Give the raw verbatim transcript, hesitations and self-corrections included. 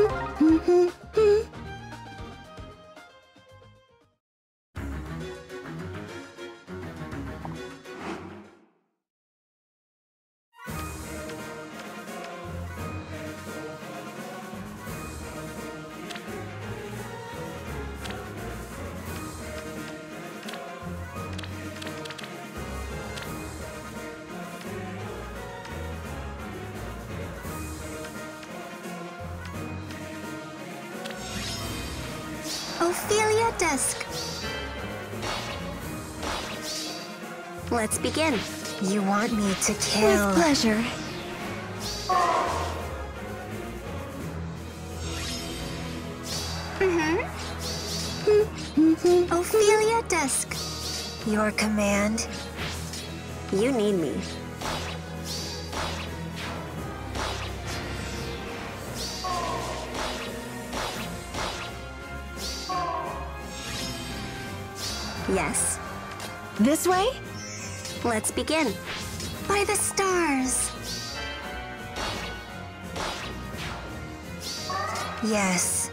Ophelia Dusk. Let's begin. You want me to kill? With pleasure. Mm-hmm. Ophelia Dusk. Your command. You need me. Yes. This way? Let's begin. By the stars. Yes.